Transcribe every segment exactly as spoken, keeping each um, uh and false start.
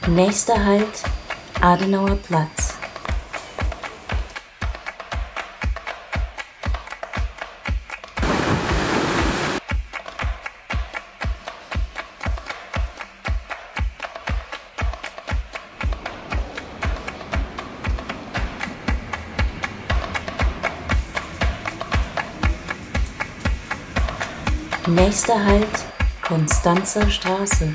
Nächster Halt, Adenauer Platz. Nächster Halt, Konstanzer Straße.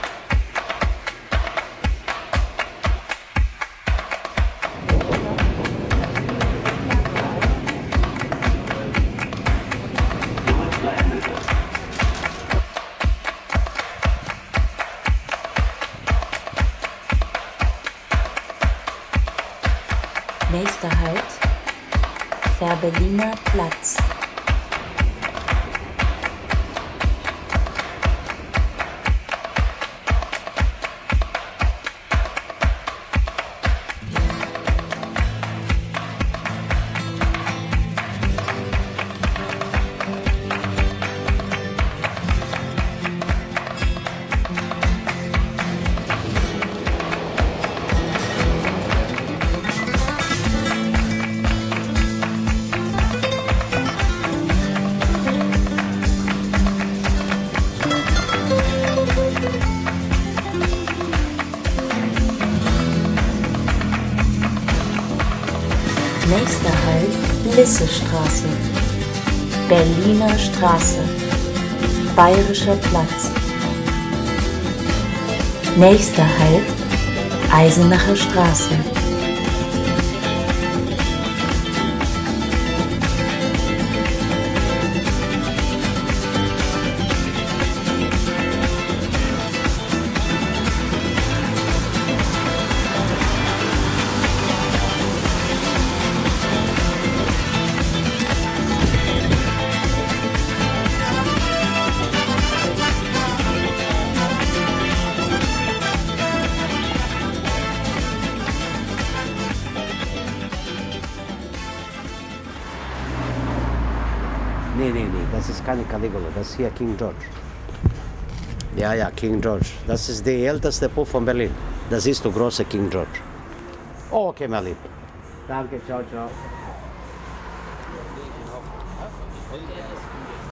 Nächster Halt, Fährberliner Platz. Nächster Halt, Lissestraße, Berliner Straße, Bayerischer Platz. Nächster Halt, Eisenacher Straße. Nee, nee, nee, das ist keine Caligula, das ist hier King George. Ja, ja, King George. Das ist der älteste Puff von Berlin. Das ist der große King George. Okay, mein Lieb. Danke, ciao, ciao.